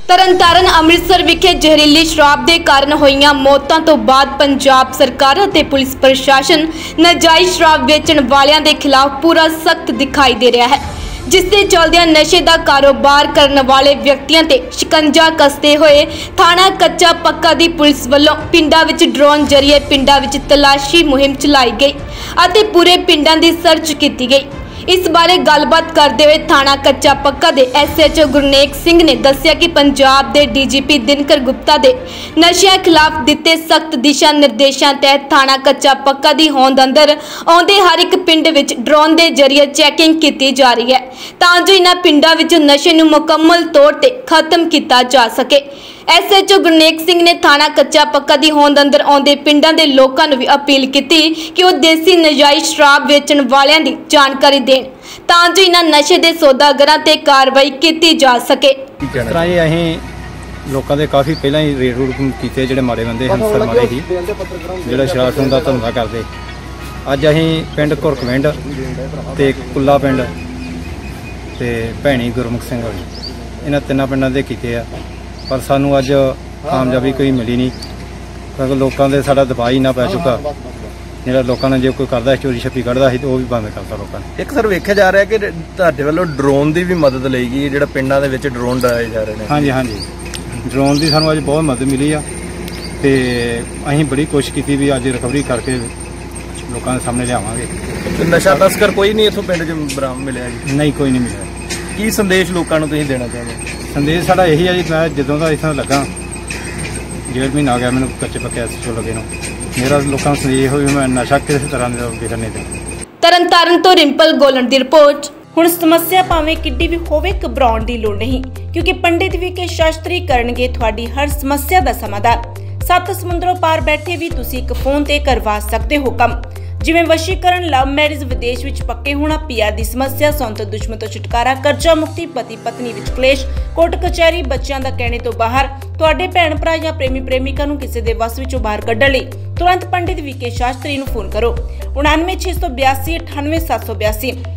ਤਰਨਤਾਰਨ ਅੰਮ੍ਰਿਤਸਰ ਵਿਖੇ ਜ਼ਹਿਰੀਲੀ ਸ਼ਰਾਬ ਦੇ ਕਾਰਨ ਹੋਈਆਂ ਮੌਤਾਂ ਤੋਂ ਬਾਅਦ ਪੰਜਾਬ ਸਰਕਾਰ ਅਤੇ ਪੁਲਿਸ ਪ੍ਰਸ਼ਾਸਨ ਨਾਜਾਇਜ਼ ਸ਼ਰਾਬ ਵੇਚਣ ਵਾਲਿਆਂ ਦੇ ਖਿਲਾਫ ਪੂਰਾ ਸਖਤ ਦਿਖਾਈ ਦੇ ਰਿਹਾ ਹੈ, ਜਿਸ ਦੇ ਚਲਦਿਆਂ ਨਸ਼ੇ ਦਾ ਕਾਰੋਬਾਰ ਕਰਨ ਵਾਲੇ ਵਿਅਕਤੀਆਂ ਤੇ ਸ਼ਿਕੰਜਾ ਕੱਸਦੇ ਹੋਏ ਥਾਣਾ ਕੱਚਾ ਪੱਕਾ ਦੀ ਪੁਲਿਸ ਵੱਲੋਂ ਪਿੰਡਾਂ ਵਿੱਚ ਡਰੋਨ ਜ਼ਰੀਏ ਪਿੰਡਾਂ ਵਿੱਚ ਤਲਾਸ਼ੀ ਮੁਹਿੰਮ ਚਲਾਈ ਗਈ ਅਤੇ ਪੂਰੇ ਪਿੰਡਾਂ ਦੀ ਸਰਚ ਕੀਤੀ ਗਈ। इस बारे गलबात करते हुए थाना कच्चा पक्का दे SHO गुरनेक सिंह ने दस्सिया कि पंजाब दे DGP दिनकर गुप्ता दे नशिया खिलाफ दिते सख्त दिशा निर्देशों तहत थाना कच्चा पक्का दी होंद अंदर आउंदे हर एक पिंड विच ड्रोन दे जरिए चैकिंग की जा रही है तां जो इन्हां पिंडां विच नशे नूं मुकम्मल तौर ते खत्म किया जा सके। SHO गुरनेक सिंह ने थाना कच्चा पक्का दी होंद अंदर आउंदे पिंडां दे लोकां नूं भी अपील कीती कि वह देसी नजायज़ शराब वेचण वालियां दी जानकारी देण तां जो इन्हां नशे दे सौदागरां ते कार्रवाई कीती जा सके। लोगों के काफ़ी पहला ही रेड रूड किए जोड़े माड़े बंदे हंसर माड़े ही जोड़ा शराब का धंधा करते। अज अं पिंड घुरकविंड ते कुल्ला पिंड ते भैणी गुरमुख सिंह इन्होंने तिना पिंडों के किए पर सानू अज कामयाबी कोई मिली नहीं क्योंकि लोगों के साडा दबाव ही ना पै चुका जो लोगों ने जो कोई करता चोरी छप्पी कढ़ता है तो वह भी बंद करता लोगों ने। एक सर वेख्या जा रहा है कि तुहाडे वालों ड्रोन की भी मदद ली गई जो पिंडों के विच ड्रोन डराए जा रहे हैं। हाँ जी हाँ जी ड्रोन की सानू अज बहुत मदद मिली है तो असीं बड़ी कोशिश की भी अज रिकवरी करके लोगों के सामने लियावांगे। नशा तस्कर कोई नहीं इत्थों पिंड च बरामद मिलिया जी? नहीं कोई नहीं मिला। की संदेश लोगों को तुसीं देना चाहुंदे? संदेश साडा यही है जी मैं जदों दा इत्थों लगा 1.5 महीना आ गया मैंने कच्चे पक्के SHO लगे नूं मेरा लोगों को संदेश हो मैं नशा किसी तरह का विकन नहीं देता। तरनताਰਨ ਤੋਂ ਰਿੰਪਲ ਗੋਲਣ ਦੀ ਰਿਪੋर्ट। ਹੁਣ ਸਮੱਸਿਆ ਭਾਵੇਂ ਕਿੱਡੀ ਵੀ ਹੋਵੇ ਘਬਰਾਉਣ ਦੀ ਲੋੜ ਨਹੀਂ ਕਿਉਂਕਿ ਪੰਡਿਤ ਵੀ ਕੇ ਸ਼ਾਸਤਰੀ ਕਰਨਗੇ ਤੁਹਾਡੀ ਹਰ ਸਮੱਸਿਆ ਦਾ ਸਮਾਧਾਨ। 7 ਸਮੁੰਦਰੋਂ ਪਾਰ ਬੈਠੇ ਵੀ ਤੁਸੀਂ ਇੱਕ ਫੋਨ ਤੇ ਕਰਵਾ ਸਕਦੇ ਹੋ ਕੰਮ ਜਿਵੇਂ ਵਸ਼ੀਕਰਨ, ਲਵ ਮੈਰਿਜ, ਵਿਦੇਸ਼ ਵਿੱਚ ਪੱਕੇ ਹੋਣਾ, PR ਦੀ ਸਮੱਸਿਆ, ਸੌਂਤ ਦੁਸ਼ਮਣ ਤੋਂ ਛੁਟਕਾਰਾ, ਕਰਜ਼ਾ ਮੁਕਤੀ, ਪਤੀ ਪਤਨੀ ਵਿੱਚ ਕਲੇਸ਼, ਕੋਰਟ ਕਚਹਿਰੀ, ਬੱਚਿਆਂ ਦਾ ਕਹਿਣੇ ਤੋਂ ਬਾਹਰ, ਤੁਹਾਡੇ ਭੈਣ ਭਰਾ ਜਾਂ ਪ੍ਰੇਮੀ ਪ੍ਰੇਮਿਕਾ ਨੂੰ ਕਿਸੇ ਦੇ ਵਸ ਵਿੱਚੋਂ ਬਾਹਰ ਕੱਢਣ ਲਈ ਤੁਰੰਤ ਪੰਡਿਤ ਵੀ ਕੇ ਸ਼ਾਸਤਰੀ ਨੂੰ ਫੋਨ ਕਰੋ 99 682 98782।